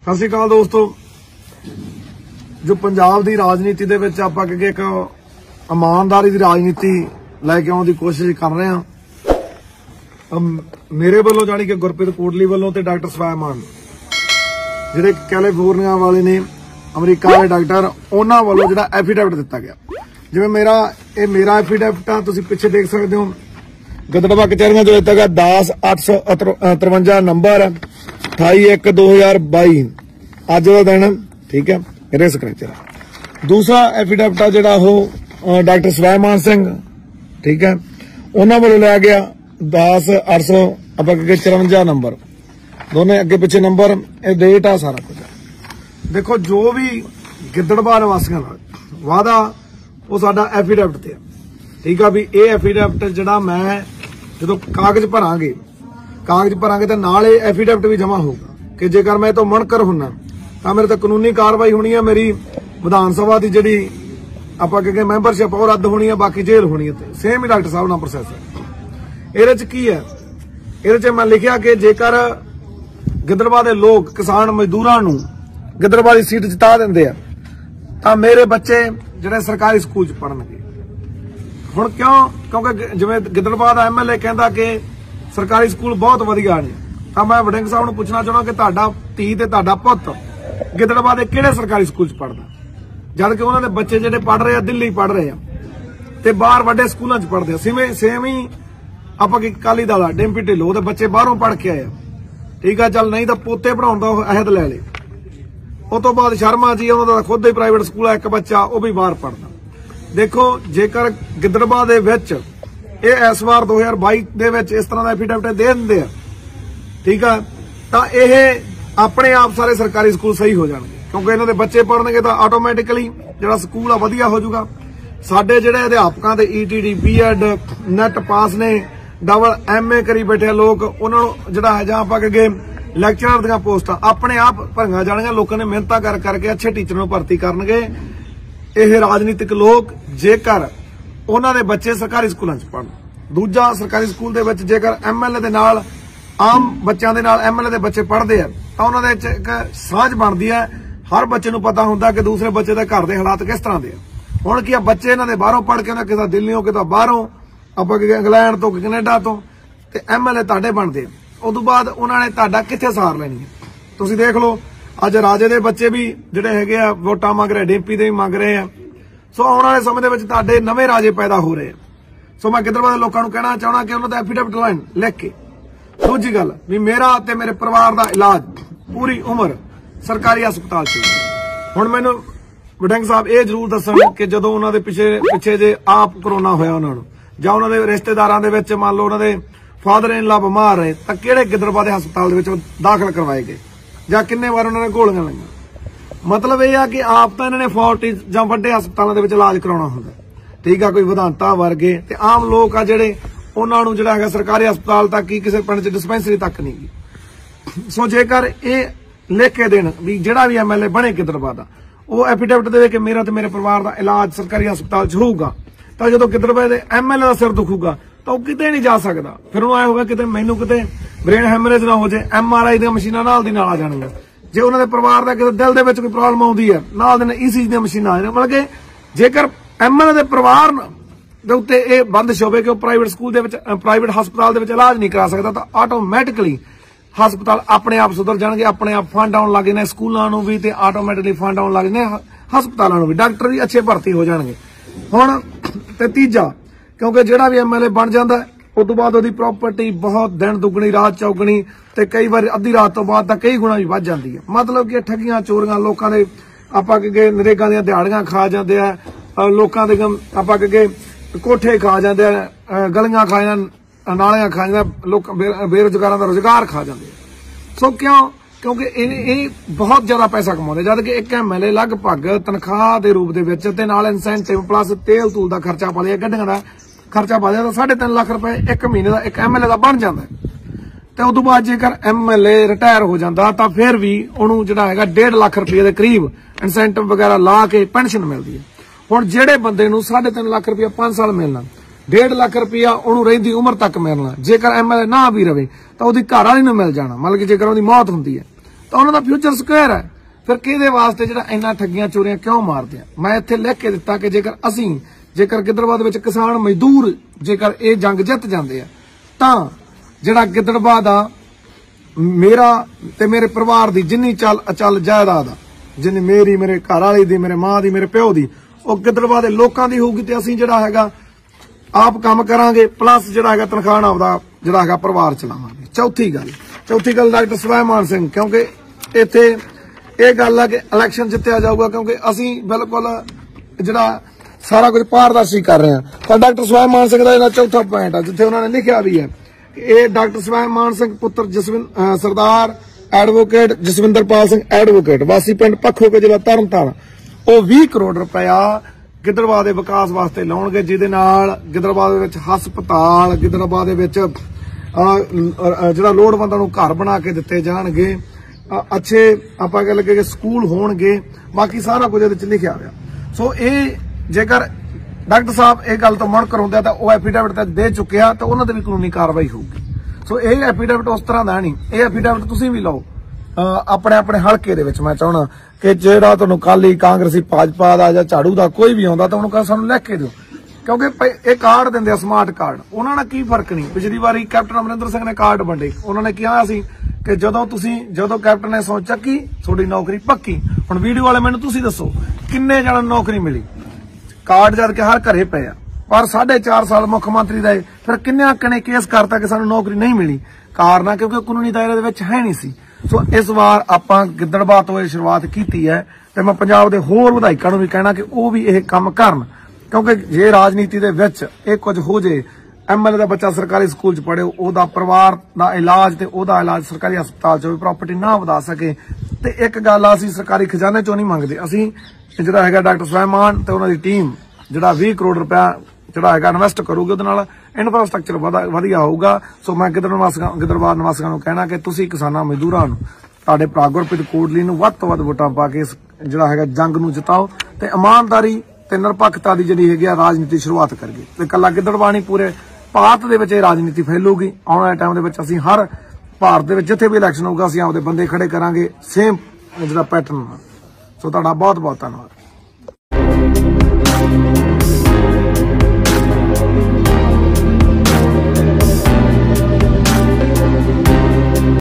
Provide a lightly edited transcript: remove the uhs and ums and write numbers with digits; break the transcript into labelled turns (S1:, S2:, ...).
S1: ਸਤਿ ਸ਼੍ਰੀ ਅਕਾਲ ਦੋਸਤੋ। जो पंजाब की राजनीति दे विच आपां कि एक ईमानदारी की राजनीति लैके आउण दी कोशिश कर रहे हैं। मेरे वालों जानी कि गुरप्रीत कोटली वालों ते डॉक्टर स्वैमान जिहड़े कैलीफोर्निया वाले ने अमरीका के डॉक्टर उन्हां वालों जिहड़ा एफीडेविट दिता गया। जिवें मेरा एफीडेविट आ, तुसीं पिछे देख सकते हो। गिद्दड़बाहा कचहरियां जो दिता गया 10/853 नंबर 28/1/2022 अज का दिन, ठीक है। मेरे सिग्नेचर दूसरा एफीडेविट जिहड़ा डॉक्टर स्वैमान सिंह, ठीक है, उन्होंने वालों लिया गया 10/854 नंबर, दोनों अगे पिछे नंबर, डेट आ सारा कुछ। देखो जो भी गिद्दड़बाहा निवासियों नाल वादा वो साडा एफीडेविट ते, ठीक है भी ये एफीडेविट जिहड़ा मैं जो कागज भरांगे तो नाल एफीडेविट भी जमा होगा कि जेकर मैं तो मुनकर हुन्ना तो मेरे तो कानूनी कार्रवाई होनी है, मेरी विधान सभा की जी आपां कहिए मैंबरशिप और रद्द होनी है, बाकी जेल होनी है। सेम ही डॉक्टर साहब ना प्रोसैस है। इहदे च की है, इहदे च मैं लिखिया कि जेकर गिद्दड़बाहा दे लोग किसान मजदूरां नूं गिद्दड़बाहा दी सीट जिता दिंदे आ तां मेरे बच्चे जिहड़े सरकारी स्कूल च पढ़नगे। हुण क्यों? क्योंकि जिवें गिद्दड़बाहा दा MLA कहंदा कि सरकारी स्कूल बहुत वधिया ने, तां मैं वड़िंग साहब नूं पुछना चाहुंदा कि तुहाडा धी ते तुहाडा पुੱਤ गिद्दड़बाहा दे किहड़े सरकारी स्कूल च पढ़दा, जबकि उन्हां दे बच्चे जिहड़े पढ़ रहे हैं दिल्ली पढ़ रहे हैं ते बाहर वड्डे स्कूलों च पढ़दे। सेम ही आपां कि अकाली दल डिंपी ढिल्लों दे बच्चे बाहरों पढ़ के आए, ठीक है। चल नहीं तो पोते पढ़ाउण दा अहद लै ले। उस तो बाद शर्मा जी उन्हां दा खुद ही प्राइवेट स्कूल है, एक बच्चा वो भी बाहर पढ़दा। देखो जेकर गिद्दड़बाहा दे विच इस बार 2022 दे विच इस तरह का एफीडेविट दे दिंदे आ, ठीक है, तां इह अपने आप सारे सरकारी स्कूल सही हो जाएंगे, क्योंकि इन्हों के बच्चे पढ़नगे तो ऑटोमैटिकली जो स्कूल आ वधिया हो जाऊगा। साडे जिहड़े अध्यापकों के ETD BEd नैट पास ने, डबल MA करी बैठे लोग, उन्होंने जिहड़ा है जां आपां कहिए लैक्चरर दी पोस्टां अपने आप भरियां जाणगीआं। लोगों ने मेहनत कर करके अच्छे टीचर नूं भर्ती करनगे यह राजनीतिक लोग, जेकर उन्हां दे बच्चे सरकारी स्कूलों च पढ़न। दूजा सरकारी स्कूल दे विच जेकर MLA दे नाल आम बच्चों के नाल MLA दे बच्चे पढ़ते हैं तो उन्होंने एक सांझ बनती है। हर बच्चे नूं पता होंदा कि दूसरे बच्चे के घर के हालात किस तरह के। हुण की बच्चे इन्हां दे बाहरों पढ़ के किसी दिल्लियों किसी बाहरों आपां इंग्लैंड तो कनेडा तो MLA तुहाडे बनते, उस तो बाद उन्होंने तुहाडा कित्थे सार लैनी है। तुसीं देख लो अज राजे के बच्चे भी जिहड़े हैगे आ वोटां मंग रहे, डिंपी दे भी मंग रहे हैं। सो आउण वाले समय दे विच तुहाडे नवें राजे पैदा हो रहे हैं। सो मैं गिद्दड़बाहा दे लोकां नूं कहना चाहना कि उन्हां दा एफीडेविट लाइन लिख के। दूजी गल भी मेरा ते मेरे परिवार का इलाज पूरी उम्र सरकारी हस्पताल च। हुण मैनूं वड़िंग साहब ये जरूर दस्सण कि जदों उन्हां दे पिछे जे आप करोना होया उन्हां नूं जां उन्हां दे रिश्तेदारां दे विच मान लो उन्हां दे फादर इन लॉ बीमार रहे तां किहड़े गिद्दड़बाहा दे हस्पताल दे विच दाखल करवाए गए जां किन्ने वार उन्हां ने गोलियां लाईआं। मतलब यह है कि आप तां इन्हां ने फोर्टिस जां वड्डे हस्पतालों दे विच इलाज कराउणा हुंदा, ठीक है। कोई विधानता वर्गे ते आम लोग आ जिहड़े उन्हां नूं जिहड़ा हैगा सरकारी हस्पताल तक ही किसी पिंड च डिस्पेंसरी तक नहीं गई। सो जेकर ये लिख के देण भी जिहड़ा भी MLA बने गिद्दड़बाहा दा वो एफीडेविट दे कि मेरा ते मेरे परिवार का इलाज सरकारी हस्पताल च होऊगा, तो जो गिद्दड़बाहा दे MLA का सिर दुखूगा तो किते नहीं जा सकदा। फिर उन्होंने होगा कि मैनू किते ब्रेन हैमरेज ना हो जाए, MRI दी मशीनां नाल दी नाल आ जाणगीआं। जे उन्हां दे परिवार दा किते दिल दे विच कोई प्रॉब्लम आउंदी है नाल दे ECG दी मशीनां आ जाणगीआं। मतलब कि जेकर MLA दे परिवार दे उत्ते ये बंदिश होवे कि वो प्राइवेट स्कूल दे विच प्राइवेट हस्पताल दे विच इलाज नहीं करा सकदा तो ऑटोमैटिकली हस्पताल अपने आप सुधर जाणगे, अपने आप फंड आउण लग जाणे स्कूलों नूं भी ते ऑटोमैटिकली फंड आउण लग जाणे हस्पतालों नूं भी, डॉक्टर भी अच्छे भर्ती हो जाणगे। हुण ते तीजा क्योंकि जिहड़ा भी MLA बन जांदा उस तो बाद उहदी प्रॉपर्टी बहुत दिन दुगनी रात चौगनी ते कई बार अद्धी रात तो बाद तां कई गुणा भी वध जांदी है। मतलब कि ठगियां चोरियां लोकां दे आपां कहिए नरेगा दीआं दिहाड़ियां खा जांदे आ, लोकां दे आपां कहिए कोठे खा जाते हैं, गलियां खा नालियां खा जाते लोग, बेरोजगारों का रोजगार खा जाते। सो क्यों? क्योंकि ये बहुत ज्यादा पैसा कमाते, जबकि एक MLA लगभग तनख्वाह के रूप के नाल इंसेंटिव प्लस तेल तूल का खर्चा पा लिया, गड्डियां का खर्चा पा लिया तो 3.5 लाख रुपए एक महीने का एक MLA का बन जाता है। तो उस तो बाद जेकर MLA रिटायर हो जाता तो फिर भी उन्होंने जिहड़ा हैगा 1.5 लाख रुपये के करीब इंसेंटिव वगैरह ला के पेनशन मिलती है। हुण जिहड़े बंदे नूं 3.5 लाख रुपया 5 साल मिलना, 1.5 लाख रुपया उन्होंने रहिंदी उम्र तक मिलना, जेकर MLA ना भी रहे तो उसकी घर वाली नूं मिल जाना। मतलब कि जेकर उसकी मौत हुंदी है ਤਾਂ ਉਹਨਾਂ ਦਾ ਫਿਊਚਰ ਸਿਕਿਉਰ ਹੈ। ਫਿਰ ਕਿਹਦੇ ਵਾਸਤੇ ਜਿਹੜਾ ਇੰਨਾ ਠੱਗੀਆਂ ਚੋਰੀਆਂ ਕਿਉਂ ਮਾਰਦੇ ਆ? ਮੈਂ ਇੱਥੇ ਲਿਖ ਕੇ ਦਿੱਤਾ ਕਿ ਜੇਕਰ ਗਿੱਦੜਬਾਹਾ ਦੇ ਵਿੱਚ ਕਿਸਾਨ ਮਜ਼ਦੂਰ ਜੇਕਰ ਇਹ ਜੰਗ ਜਿੱਤ ਜਾਂਦੇ ਆ ਤਾਂ ਜਿਹੜਾ ਗਿੱਦੜਬਾਹਾ ਦਾ ਮੇਰਾ ਤੇ ਮੇਰੇ ਪਰਿਵਾਰ ਦੀ ਜਿੰਨੀ ਅਚਲ ਜਾਇਦਾਦ ਆ, ਜਿੰਨੀ ਮੇਰੀ, ਮੇਰੇ ਘਰ ਵਾਲੀ ਦੀ, ਮੇਰੇ ਮਾਂ ਦੀ, ਮੇਰੇ ਪਿਓ ਦੀ, ਉਹ ਗਿੱਦੜਬਾਹਾ ਦੇ ਲੋਕਾਂ ਦੀ ਹੋਊਗੀ। ਤੇ ਅਸੀਂ ਜਿਹੜਾ ਹੈਗਾ ਆਪ ਕੰਮ ਕਰਾਂਗੇ, ਪਲੱਸ ਜਿਹੜਾ ਹੈਗਾ ਤਨਖਾਹ ਆਪਦਾ ਜਿਹੜਾ ਹੈਗਾ ਪਰਿਵਾਰ ਚਲਾਵਾਂਗੇ। ਚੌਥੀ ਗੱਲ ਡਾਕਟਰ ਸਵੈਮਾਨ ਸਿੰਘ, ਕਿਉਂਕਿ ਇੱਥੇ ਇਹ ਗੱਲ ਹੈ ਕਿ ਇਲੈਕਸ਼ਨ ਜਿੱਤਿਆ ਜਾਊਗਾ, ਕਿਉਂਕਿ ਅਸੀਂ ਬਿਲਕੁਲ ਜਿਹੜਾ ਸਾਰਾ ਕੁਝ ਪਾਰਦਰਸ਼ੀ ਕਰ ਰਹੇ ਹਾਂ। ਤਾਂ ਡਾਕਟਰ ਸਵੈਮਾਨ ਸਿੰਘ ਦਾ ਜਿਹੜਾ ਚੌਥਾ ਪੁਆਇੰਟ ਆ, ਜਿੱਥੇ ਉਹਨਾਂ ਨੇ ਲਿਖਿਆ ਵੀ ਹੈ ਕਿ ਇਹ ਡਾਕਟਰ ਸਵੈਮਾਨ ਸਿੰਘ ਪੁੱਤਰ ਸਰਦਾਰ ਐਡਵੋਕੇਟ ਜਸਵਿੰਦਰਪਾਲ ਸਿੰਘ ਐਡਵੋਕੇਟ ਵਾਸੀ ਪਿੰਡ ਪੱਖੋ ਕੇ ਜ਼ਿਲ੍ਹਾ ਤਰਨਤਾਰਨ, ਉਹ 20 ਕਰੋੜ ਰੁਪਇਆ ਗਿੱਦੜਬਾਹਾ ਦੇ ਵਿਕਾਸ ਵਾਸਤੇ ਲਾਉਣਗੇ, ਜਿਹਦੇ ਨਾਲ ਗਿੱਦੜਬਾਹਾ ਦੇ ਵਿੱਚ ਹਸਪਤਾਲ, ਗਿੱਦੜਬਾਹਾ ਦੇ ਵਿੱਚ ਜਿਹੜਾ ਲੋੜਵੰਦਾਂ ਨੂੰ ਘਰ ਬਣਾ ਕੇ ਦਿੱਤੇ ਜਾਣਗੇ, ਅੱਛੇ ਆਪਾਂ ਕਹਿ ਲਈਏ ਕਿ ਸਕੂਲ ਹੋਣਗੇ, ਬਾਕੀ ਸਾਰਾ ਕੁਝ ਇਹਦੇ ਵਿੱਚ ਲਿਖਿਆ ਹੋਇਆ। ਸੋ ਇਹ ਜੇਕਰ ਡਾਕਟਰ ਸਾਹਿਬ ਇਹ ਗੱਲ ਤੋਂ ਮੁੜ ਕਰਾਉਂਦੇ ਆ ਤਾਂ ਉਹ ਐਫੀਡੇਵਿਟ ਤਾਂ ਦੇ ਚੁੱਕੇ ਆ, ਤਾਂ ਉਹਨਾਂ ਤੇ ਵੀ ਕਾਨੂੰਨੀ ਕਾਰਵਾਈ ਹੋਊਗੀ। ਸੋ ਇਹ ਐਫੀਡੇਵਿਟ ਉਸ ਤਰ੍ਹਾਂ ਦਾ ਨਹੀਂ, ਇਹ ਐਫੀਡੇਵਿਟ ਤੁਸੀਂ ਵੀ ਲਓ ਆਪਣੇ ਹਲਕੇ ਦੇ ਵਿੱਚ। ਮੈਂ ਚਾਹਣਾ ਕਿ ਜਿਹੜਾ ਤੁਹਾਨੂੰ ਕਾਲੀ, ਕਾਂਗਰਸੀ, ਭਾਜਪਾ ਦਾ ਜਾਂ ਝਾੜੂ ਦਾ ਕੋਈ ਵੀ ਆਉਂਦਾ ਤਾਂ ਉਹਨੂੰ ਕਹ ਸਾਨੂੰ ਲਿਖ ਕੇ ਦਿਓ, ਕਿਉਂਕਿ ਇਹ ਕਾਰਡ ਦਿੰਦੇ ਆ ਸਮਾਰਟ ਕਾਰਡ, ਉਹਨਾਂ ਨਾਲ ਕੀ ਫਰਕ ਨਹੀਂ। ਪਿਛਲੀ ਵਾਰੀ ਕੈਪਟਨ ਅਮਰਿੰਦਰ ਸਿੰਘ ਨੇ ਕਾਰਡ ਵੰਡੇ, ਉਹਨਾਂ ਨੇ ਕਿਹਾ ਸੀ ਕਿ ਜਦੋਂ ਕੈਪਟਨ ਨੇ ਸਹੁੰ ਚੱਕੀ ਤੁਹਾਡੀ ਨੌਕਰੀ ਪੱਕੀ। ਹੁਣ ਵੀਡੀਓ ਵਾਲੇ ਮੈਨੂੰ ਤੁਸੀਂ ਦੱਸੋ ਕਿੰਨੇ ਜਣਾਂ ਨੂੰ ਨੌਕਰੀ ਮਿਲੀ? ਕਾਰਡ ਜਦ ਕਿ ਹਰ ਘਰੇ ਪਏ ਆ, ਪਰ 4.5 ਸਾਲ ਮੁੱਖ ਮੰਤਰੀ ਦਾ ਫਿਰ ਕਿੰਨਿਆਂ ਕਨੇ ਕੇਸ ਕਰਤਾ ਕਿ ਸਾਨੂੰ ਨੌਕਰੀ ਨਹੀਂ ਮਿਲੀ? ਕਾਰਨ ਆ ਕਿਉਂਕਿ ਕਾਨੂੰਨੀ ਦਾਇਰੇ ਦੇ ਵਿੱਚ ਹੈ ਨਹੀਂ ਸੀ। ਸੋ ਇਸ ਵਾਰ ਆਪਾਂ ਗਿੱਦੜਬਾਹਾ ਤੋਂ ਇਹ ਸ਼ੁਰੂਆਤ ਕੀਤੀ ਹੈ, ਤੇ ਮੈਂ ਪੰਜਾਬ ਦੇ ਹੋਰ ਵਿਧਾਇਕਾਂ ਨੂੰ ਵੀ ਕਹਿਣਾ ਕਿ ਉਹ ਵੀ ਇਹ ਕੰਮ ਕਰਨ, ਕਿਉਂਕਿ ਜੇ ਰਾਜਨੀਤੀ ਦੇ ਵਿੱਚ ਇਹ ਕੁਝ ਹੋ ਜੇ, ਐਮਐਲਏ ਦਾ ਬੱਚਾ ਸਰਕਾਰੀ ਸਕੂਲ 'ਚ ਪੜ੍ਹੇ, ਉਹਦਾ ਪਰਿਵਾਰ ਦਾ ਇਲਾਜ ਤੇ ਉਹਦਾ ਇਲਾਜ ਸਰਕਾਰੀ ਹਸਪਤਾਲ 'ਚ ਪ੍ਰਾਪਰਟੀ ਨਾ ਵਧਾ ਸਕੇ। ਤੇ ਇੱਕ ਗੱਲ ਆ, ਅਸੀਂ ਸਰਕਾਰੀ ਖਜ਼ਾਨੇ 'ਚੋਂ ਨਹੀਂ ਮੰਗਦੇ, ਅਸੀਂ ਜਿਹੜਾ ਹੈਗਾ ਡਾਕਟਰ ਸਵੈਮਾਨ ਤੇ ਉਹਨਾਂ ਦੀ ਟੀਮ ਜਿਹੜਾ 20 ਕਰੋੜ ਰੁਪਇਆ ਜਿਹੜਾ ਹੈਗਾ ਇਨਵੈਸਟ ਕਰੂਗੀ, ਉਹਦੇ ਨਾਲ ਇਨਫਰਾਸਟ੍ਰਕਚਰ ਵਧੀਆ ਹੋਊਗਾ। ਸੋ ਮੈਂ ਗਿੱਦੜਬਾਹਾ ਨਿਵਾਸੀਆਂ ਨੂੰ ਕਹਿਣਾ ਕਿ ਤੁਸੀਂ ਕਿਸਾਨਾਂ ਮਜ਼ਦੂਰਾਂ ਨੂੰ, ਤੁਹਾਡੇ ਭਰਾ ਗੁਰਪ੍ਰੀਤ ਕੋਟਲੀ ਨੂੰ ਵੱਧ ਤੋਂ ਵੱਧ ਵੋਟਾਂ ਪਾ ਕੇ ਜਿਹੜਾ ਹੈਗਾ ਜੰਗ ਨੂੰ ਜਿਤਾਓ ਤੇ ਇਮਾਨਦਾਰੀ ਤੇ ਨਿਰਪੱਖਤਾ ਦੀ ਜਿਹੜੀ ਹੈਗੀ ਆ ਰਾਜਨੀਤੀ ਸ਼ੁਰੂਆਤ ਕਰੀਏ। ਤੇ ਇਕੱਲਾ ਗਿੱਦੜਬਾਹਾ ਨਹੀਂ, ਪੂਰੇ ਭਾਰਤ ਦੇ ਵਿੱਚ ਇਹ ਰਾਜਨੀਤੀ ਫੈਲੂਗੀ। ਆਉਣ ਵਾਲੇ ਟਾਈਮ ਦੇ ਵਿੱਚ ਅਸੀਂ ਹਰ ਭਾਰਤ ਦੇ ਵਿੱਚ ਜਿੱਥੇ ਵੀ ਇਲੈਕਸ਼ਨ ਹੋਊਗਾ ਅਸੀਂ ਆਪਦੇ ਬੰਦੇ ਖੜੇ ਕਰਾਂਗੇ, ਸੇਮ ਜਿਹੜਾ ਪੈਟਰਨ। ਸੋ ਤੁਹਾਡਾ ਬਹੁਤ ਬਹੁਤ ਧੰਨਵਾਦ।